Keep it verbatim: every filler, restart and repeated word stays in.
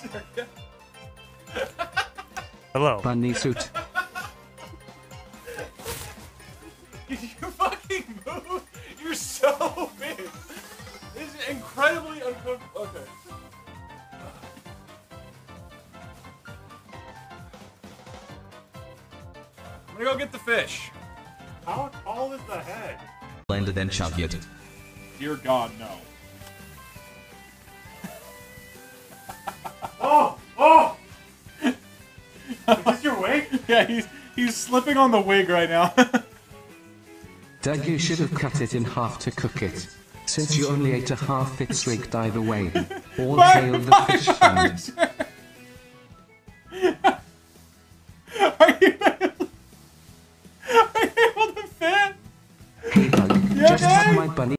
Hello. Bunny suit. You fucking move! You're so big! This is incredibly uncomfortable. Okay. I'm gonna go get the fish. How tall is the head? Blended and chug it. Dear God, no. Oh! Oh! Is this your wig? Yeah, he's he's slipping on the wig right now. Doug, you should have cut it in half to cook it. Since you only ate a half, it's rigged either way. All hail the fish fund.